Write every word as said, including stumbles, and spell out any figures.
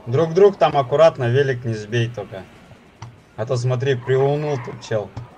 Друг друг там аккуратно, велик не сбей только. А то смотри, приунул тут чел.